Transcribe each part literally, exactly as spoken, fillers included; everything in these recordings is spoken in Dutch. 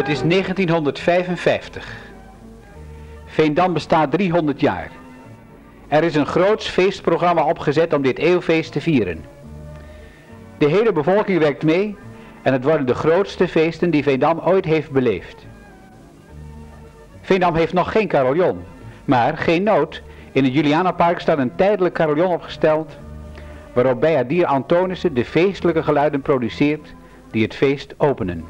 Het is negentienhonderdvijfenvijftig. Veendam bestaat driehonderd jaar. Er is een groots feestprogramma opgezet om dit eeuwfeest te vieren. De hele bevolking werkt mee en het worden de grootste feesten die Veendam ooit heeft beleefd. Veendam heeft nog geen carillon, maar geen nood. In het Julianapark staat een tijdelijk carillon opgesteld, waarop bijaardier Antonissen de feestelijke geluiden produceert die het feest openen.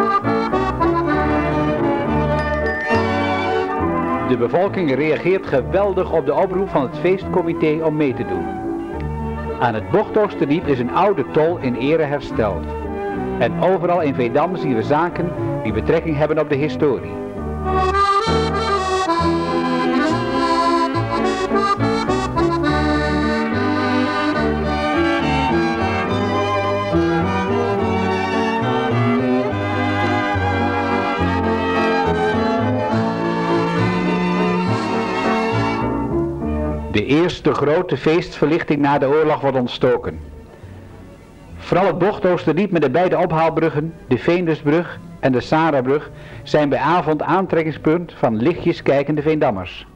De bevolking reageert geweldig op de oproep van het feestcomité om mee te doen. Aan het Bochtoosterdiep is een oude tol in ere hersteld. En overal in Veendam zien we zaken die betrekking hebben op de historie. De eerste grote feestverlichting na de oorlog wordt ontstoken. Vooral het Bochtoosterdiep met de beide ophaalbruggen, de Veendusbrug en de Sarabrug, zijn bij avond aantrekkingspunt van lichtjes kijkende Veendammers.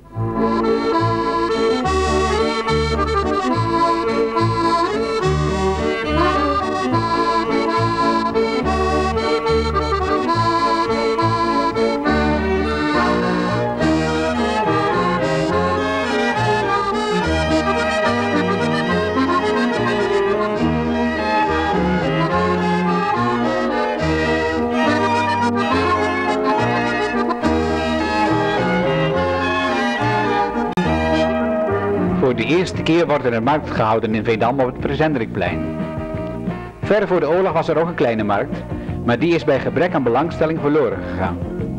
Voor de eerste keer wordt er een markt gehouden in Veendam op het Prins Hendrikplein. Ver voor de oorlog was er ook een kleine markt, maar die is bij gebrek aan belangstelling verloren gegaan.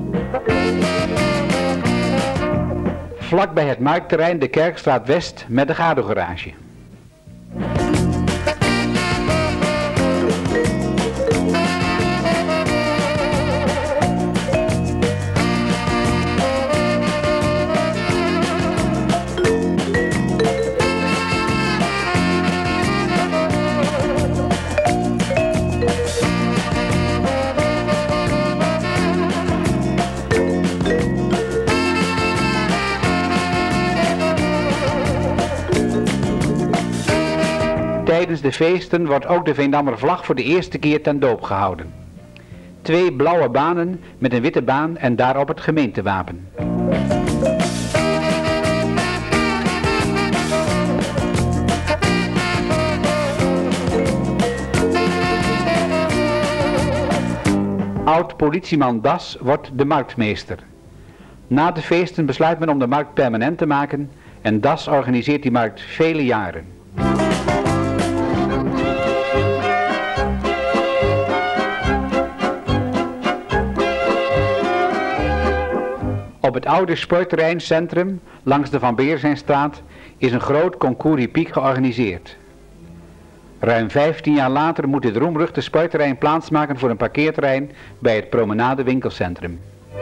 Vlak bij het marktterrein de Kerkstraat West met de Gado-garage. Tijdens de feesten wordt ook de Veendammer vlag voor de eerste keer ten doop gehouden. Twee blauwe banen met een witte baan en daarop het gemeentewapen. Oud-politieman Das wordt de marktmeester. Na de feesten besluit men om de markt permanent te maken en Das organiseert die markt vele jaren. Op het oude sportterreincentrum langs de Van Beersijnstraat is een groot concours hippiek georganiseerd. Ruim vijftien jaar later moet dit roemruchte sportterrein plaatsmaken voor een parkeerterrein bij het Promenade winkelcentrum.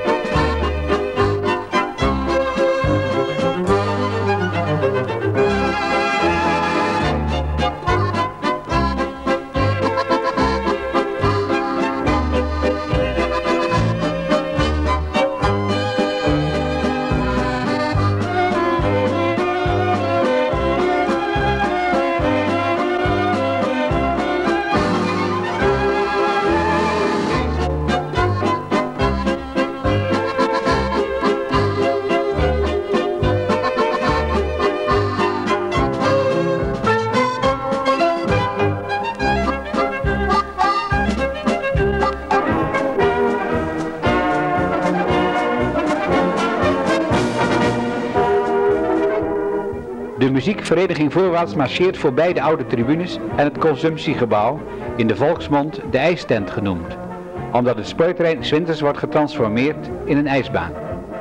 De muziekvereniging Voorwaarts marcheert voorbij de oude tribunes en het consumptiegebouw, in de volksmond de ijstent genoemd, omdat het sportterrein 's winters wordt getransformeerd in een ijsbaan.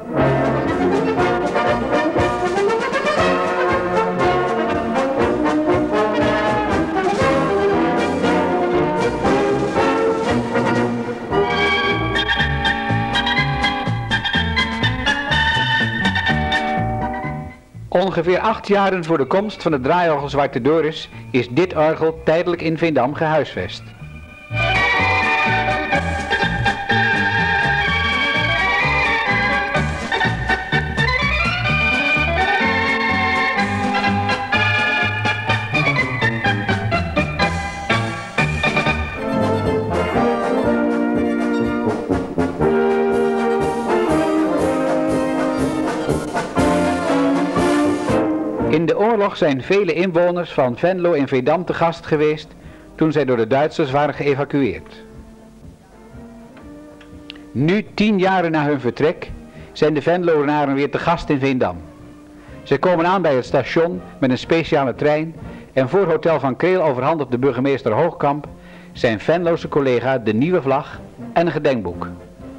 Ongeveer acht jaren voor de komst van het draaiorgel Zwarte Doris is dit orgel tijdelijk in Veendam gehuisvest. oorlog zijn vele inwoners van Venlo in Veendam te gast geweest toen zij door de Duitsers waren geëvacueerd. Nu, tien jaren na hun vertrek, zijn de Venloenaren weer te gast in Veendam. Ze komen aan bij het station met een speciale trein en voor Hotel van Kreel overhandigt de burgemeester Hoogkamp zijn Venlose collega de nieuwe vlag en een gedenkboek.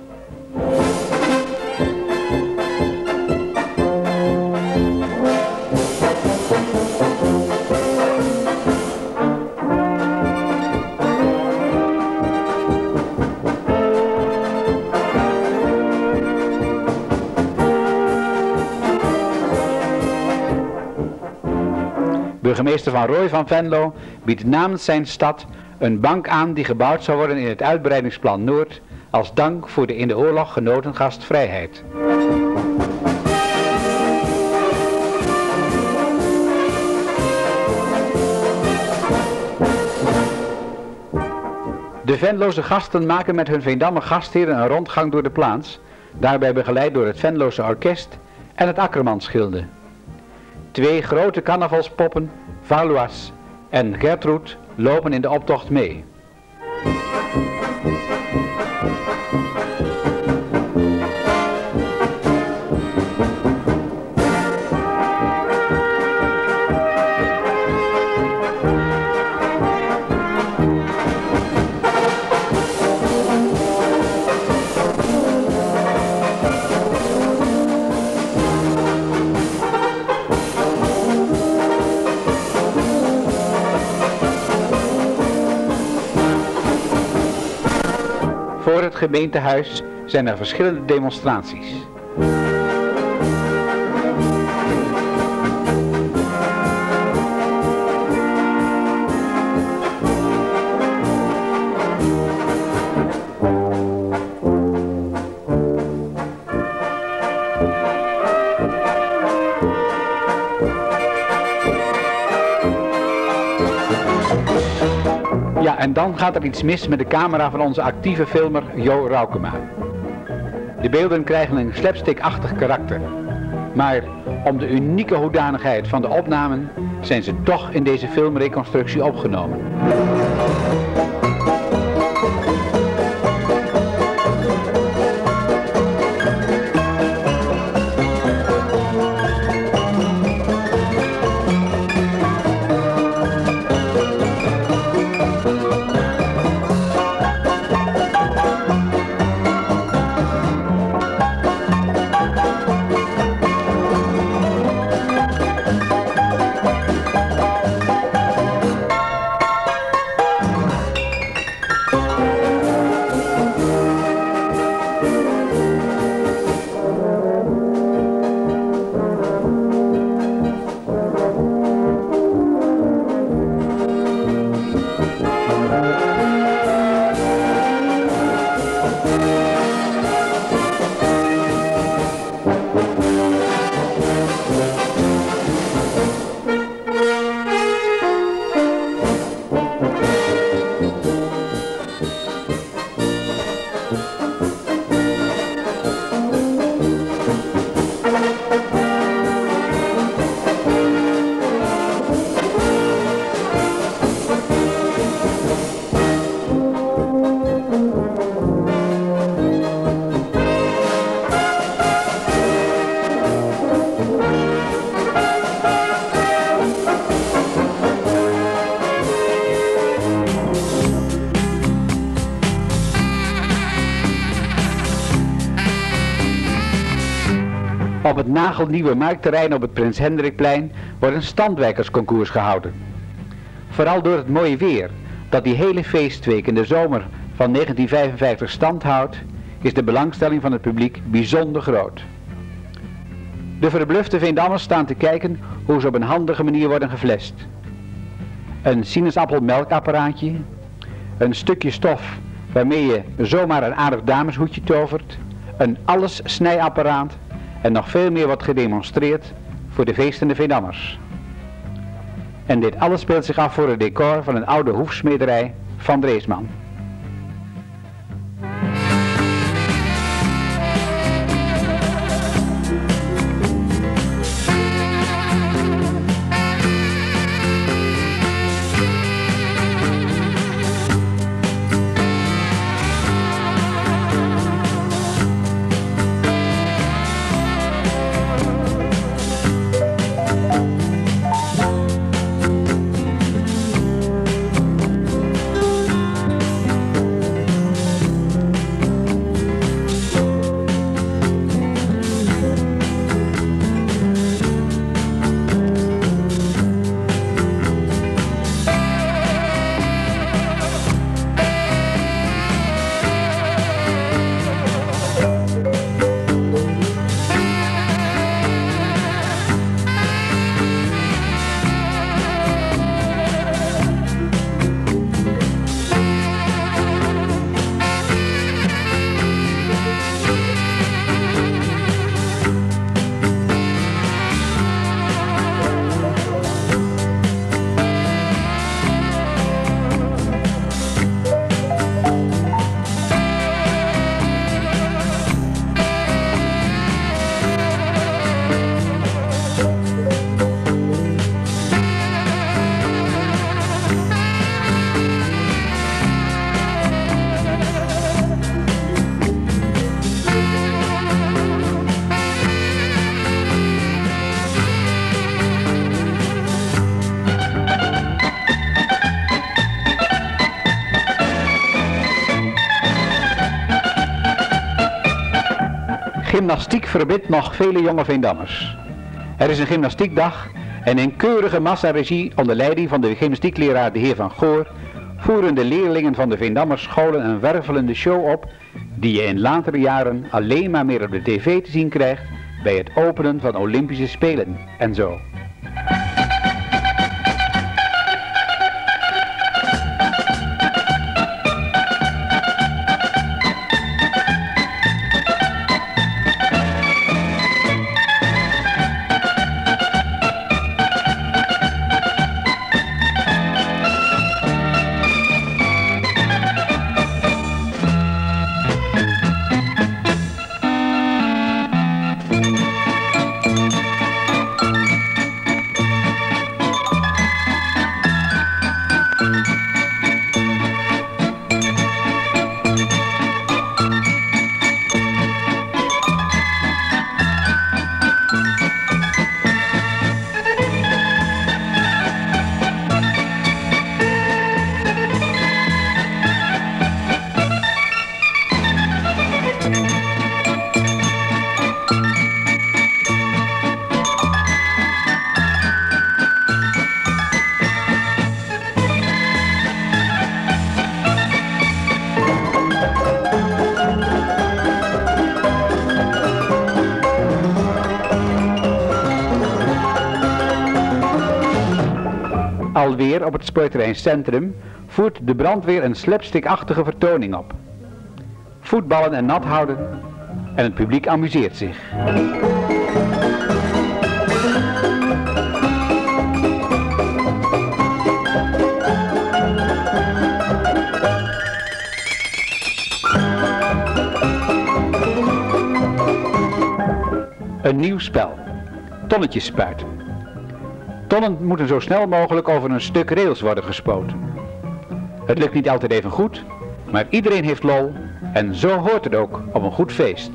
Burgemeester Van Rooij van Venlo biedt namens zijn stad een bank aan die gebouwd zou worden in het uitbreidingsplan Noord als dank voor de in de oorlog genoten gastvrijheid. De Venlose gasten maken met hun Veendammer gastheren een rondgang door de plaats, daarbij begeleid door het Venlose orkest en het Akkermansgilde. Twee grote carnavalspoppen, Valois en Gertrud, lopen in de optocht mee. Voor het gemeentehuis zijn er verschillende demonstraties. Ja, en dan gaat er iets mis met de camera van onze actieve filmer Jo Raukema. De beelden krijgen een slapstickachtig karakter. Maar om de unieke hoedanigheid van de opnamen zijn ze toch in deze filmreconstructie opgenomen. Op het nagelnieuwe marktterrein op het Prins Hendrikplein wordt een standwijkersconcours gehouden. Vooral door het mooie weer, dat die hele feestweek in de zomer van negentien vijfenvijftig stand houdt, is de belangstelling van het publiek bijzonder groot. De verblufte Veendammers staan te kijken hoe ze op een handige manier worden geflesd. Een sinaasappelmelkapparaatje, een stukje stof waarmee je zomaar een aardig dameshoedje tovert, een alles snijapparaat en nog veel meer wordt gedemonstreerd voor de feestende Veendammers. En dit alles speelt zich af voor het decor van een oude hoefsmederij van Dreesman. Gymnastiek verbindt nog vele jonge Veendammers. Er is een gymnastiekdag en in keurige massaregie onder leiding van de gymnastiekleraar de heer Van Goor voeren de leerlingen van de Veendammers scholen een wervelende show op die je in latere jaren alleen maar meer op de tv te zien krijgt bij het openen van Olympische Spelen en zo. Alweer op het Sportterrein Centrum voert de brandweer een slapstickachtige vertoning op. Voetballen en nat houden en het publiek amuseert zich. Een nieuw spel. Tonnetjes spuiten. Tonnen moeten zo snel mogelijk over een stuk rails worden gespoten. Het lukt niet altijd even goed, maar iedereen heeft lol en zo hoort het ook op een goed feest.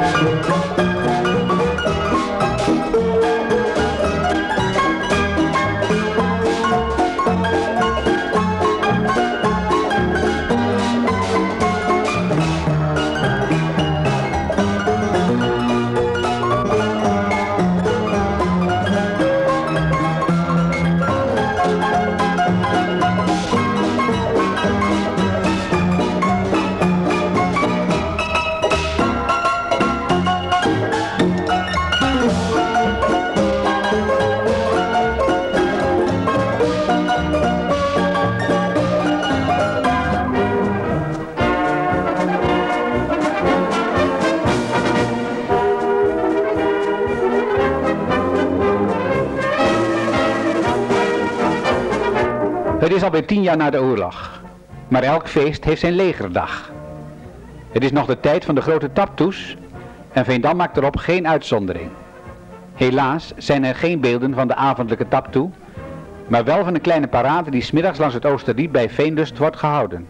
Het is alweer tien jaar na de oorlog, maar elk feest heeft zijn legerdag. Het is nog de tijd van de grote taptoes en Veendam maakt erop geen uitzondering. Helaas zijn er geen beelden van de avondelijke taptoe, maar wel van een kleine parade die 's middags langs het Oosterdiep bij Veendust wordt gehouden.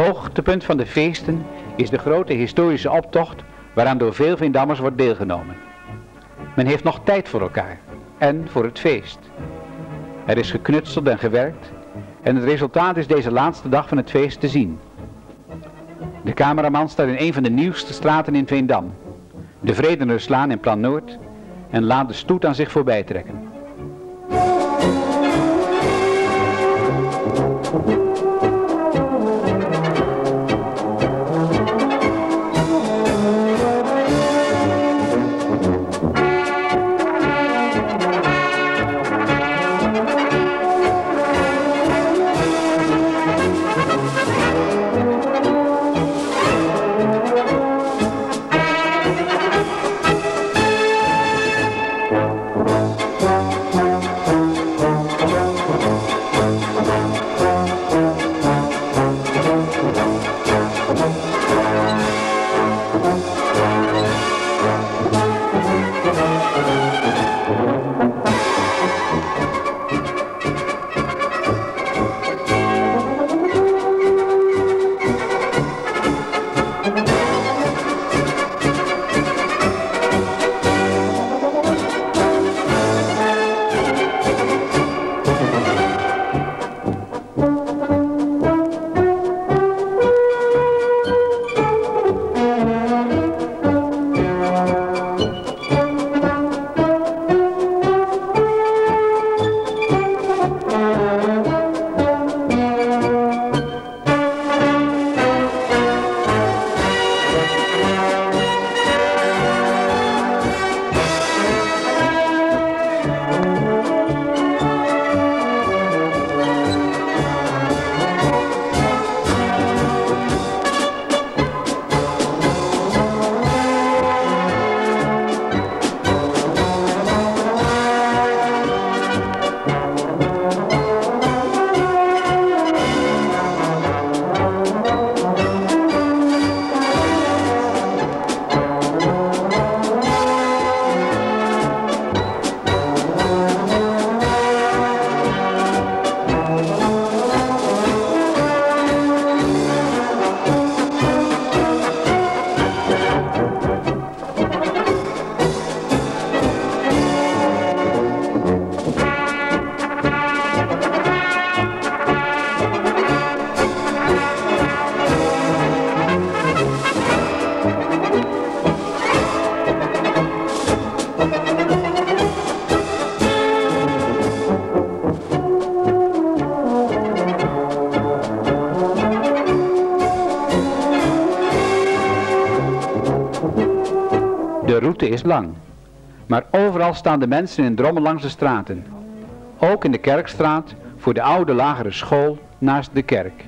Hoogtepunt van de feesten is de grote historische optocht waaraan door veel Veendammers wordt deelgenomen. Men heeft nog tijd voor elkaar en voor het feest. Er is geknutseld en gewerkt en het resultaat is deze laatste dag van het feest te zien. De cameraman staat in een van de nieuwste straten in Veendam, de Vredenerslaan in Plan Noord, en laat de stoet aan zich voorbij trekken. De route is lang, maar overal staan de mensen in drommen langs de straten. Ook in de Kerkstraat voor de oude lagere school naast de kerk.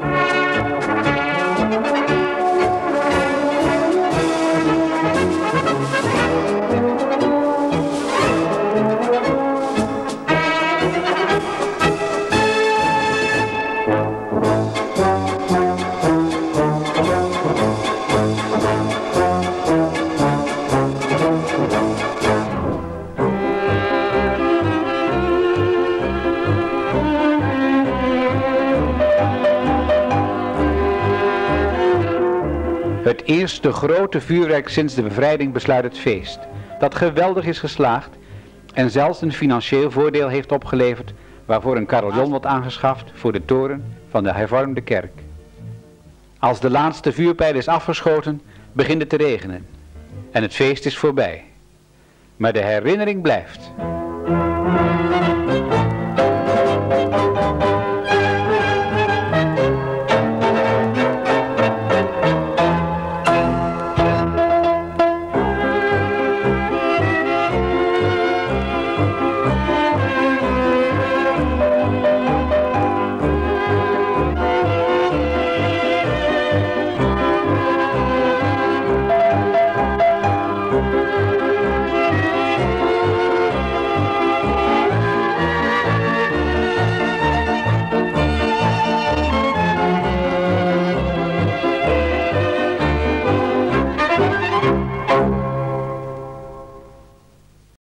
Het eerste grote vuurwerk sinds de bevrijding besluit het feest, dat geweldig is geslaagd en zelfs een financieel voordeel heeft opgeleverd, waarvoor een carillon wordt aangeschaft voor de toren van de hervormde kerk. Als de laatste vuurpijl is afgeschoten, begint het te regenen en het feest is voorbij. Maar de herinnering blijft.